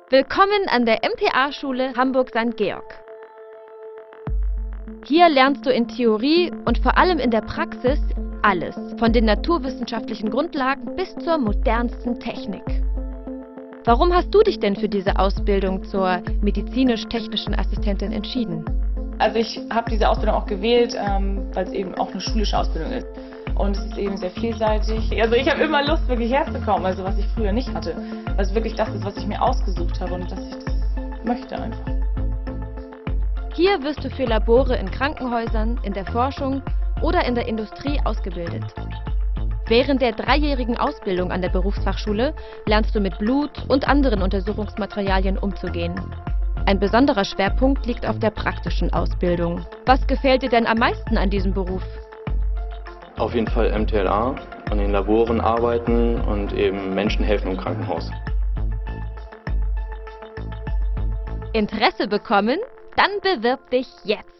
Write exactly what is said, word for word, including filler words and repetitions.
Willkommen an der M T A-Schule Hamburg-Sankt Georg. Hier lernst du in Theorie und vor allem in der Praxis alles, von den naturwissenschaftlichen Grundlagen bis zur modernsten Technik. Warum hast du dich denn für diese Ausbildung zur medizinisch-technischen Assistentin entschieden? Also ich habe diese Ausbildung auch gewählt, ähm, weil es eben auch eine schulische Ausbildung ist. Und es ist eben sehr vielseitig. Also ich habe immer Lust, wirklich herzukommen, also was ich früher nicht hatte. Was wirklich das ist, was ich mir ausgesucht habe und dass ich das möchte einfach. Hier wirst du für Labore in Krankenhäusern, in der Forschung oder in der Industrie ausgebildet. Während der dreijährigen Ausbildung an der Berufsfachschule lernst du mit Blut und anderen Untersuchungsmaterialien umzugehen. Ein besonderer Schwerpunkt liegt auf der praktischen Ausbildung. Was gefällt dir denn am meisten an diesem Beruf? Auf jeden Fall M T L A, an den Laboren arbeiten und eben Menschen helfen im Krankenhaus. Interesse bekommen? Dann bewirb dich jetzt!